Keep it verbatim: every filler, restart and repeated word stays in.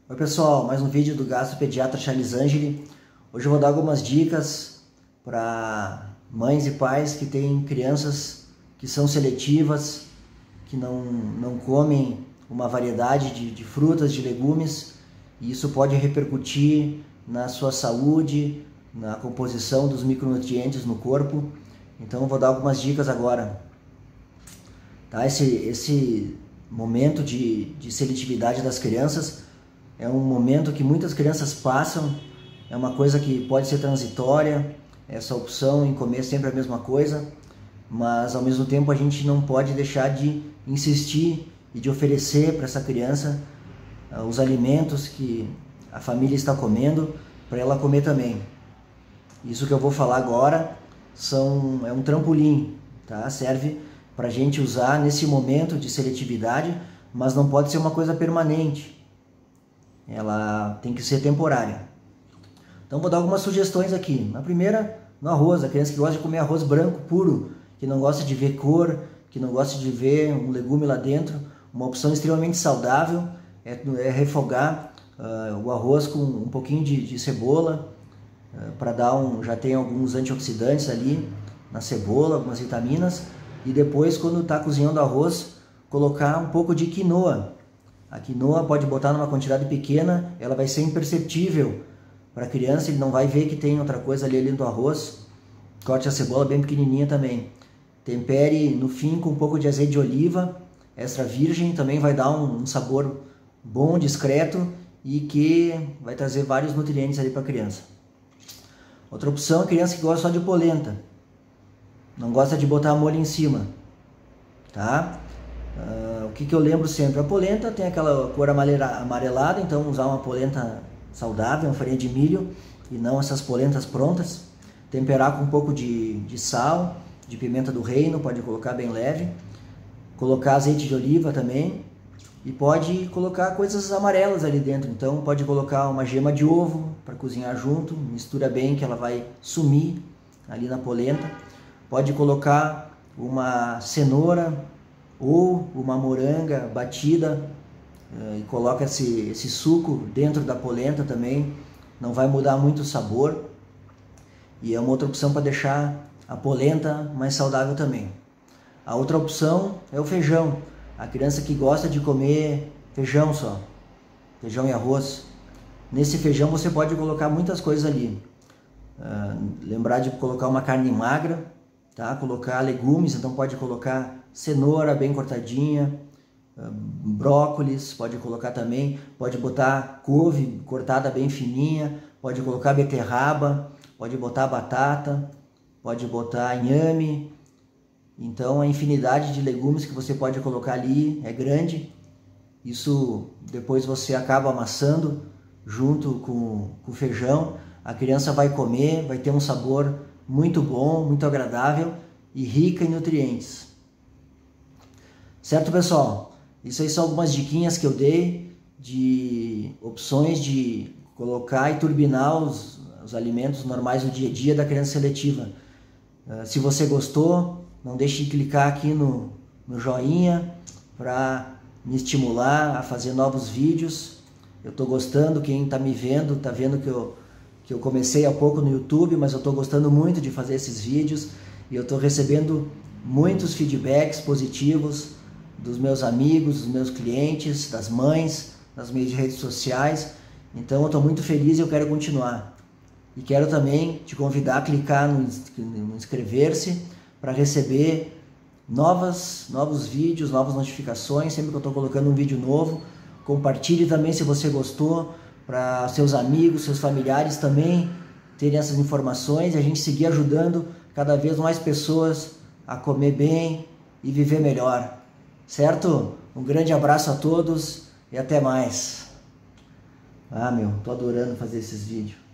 Oi pessoal, mais um vídeo do gastropediatra Charles Angeli. Hoje eu vou dar algumas dicas para mães e pais que têm crianças que são seletivas, que não, não comem uma variedade de, de frutas, de legumes, e isso pode repercutir na sua saúde, na composição dos micronutrientes no corpo. Então eu vou dar algumas dicas agora. Tá? Esse, esse momento de, de seletividade das crianças é um momento que muitas crianças passam, é uma coisa que pode ser transitória, essa opção em comer sempre a mesma coisa, mas ao mesmo tempo a gente não pode deixar de insistir e de oferecer para essa criança uh, os alimentos que a família está comendo, para ela comer também. Isso que eu vou falar agora são, é um trampolim, tá? Serve para a gente usar nesse momento de seletividade, mas não pode ser uma coisa permanente. Ela tem que ser temporária. Então vou dar algumas sugestões aqui. A primeira, no arroz, a criança que gosta de comer arroz branco puro, que não gosta de ver cor, que não gosta de ver um legume lá dentro, uma opção extremamente saudável é, é refogar uh, o arroz com um pouquinho de, de cebola, uh, para dar um, já tem alguns antioxidantes ali na cebola, algumas vitaminas, e depois quando está cozinhando o arroz, colocar um pouco de quinoa. A quinoa pode botar numa quantidade pequena, ela vai ser imperceptível para a criança, ele não vai ver que tem outra coisa ali, ali do arroz. Corte a cebola bem pequenininha também. Tempere no fim com um pouco de azeite de oliva, extra virgem, também vai dar um, um sabor bom, discreto e que vai trazer vários nutrientes ali para a criança. Outra opção é a criança que gosta só de polenta, não gosta de botar molho em cima, tá? Uh, o que, que eu lembro sempre? A polenta tem aquela cor amarelada, então usar uma polenta saudável, uma farinha de milho e não essas polentas prontas. Temperar com um pouco de, de sal, de pimenta do reino, pode colocar bem leve. Colocar azeite de oliva também e pode colocar coisas amarelas ali dentro. Então pode colocar uma gema de ovo para cozinhar junto, mistura bem que ela vai sumir ali na polenta. Pode colocar uma cenoura ou uma moranga batida uh, e coloca esse, esse suco dentro da polenta também, não vai mudar muito o sabor e é uma outra opção para deixar a polenta mais saudável também. A outra opção é o feijão, a criança que gosta de comer feijão só, feijão e arroz. Nesse feijão você pode colocar muitas coisas ali, uh, lembrar de colocar uma carne magra, tá? Colocar legumes, então pode colocar cenoura bem cortadinha, brócolis, pode colocar também, pode botar couve cortada bem fininha, pode colocar beterraba, pode botar batata, pode botar inhame. Então a infinidade de legumes que você pode colocar ali é grande. Isso depois você acaba amassando junto com, com o feijão, a criança vai comer, vai ter um sabor muito bom, muito agradável e rica em nutrientes. Certo, pessoal? Isso aí são algumas diquinhas que eu dei de opções de colocar e turbinar os, os alimentos normais do dia a dia da criança seletiva. Uh, se você gostou, não deixe de clicar aqui no, no joinha para me estimular a fazer novos vídeos. Eu estou gostando, quem está me vendo, está vendo que eu, que eu comecei há pouco no YouTube, mas eu estou gostando muito de fazer esses vídeos e eu estou recebendo muitos feedbacks positivos dos meus amigos, dos meus clientes, das mães, das minhas redes sociais. Então eu estou muito feliz e eu quero continuar. E quero também te convidar a clicar no, no inscrever-se para receber novas, novos vídeos, novas notificações, sempre que eu estou colocando um vídeo novo. Compartilhe também se você gostou, para seus amigos, seus familiares também terem essas informações e a gente seguir ajudando cada vez mais pessoas a comer bem e viver melhor. Certo? Um grande abraço a todos e até mais. Ah, meu, tô adorando fazer esses vídeos.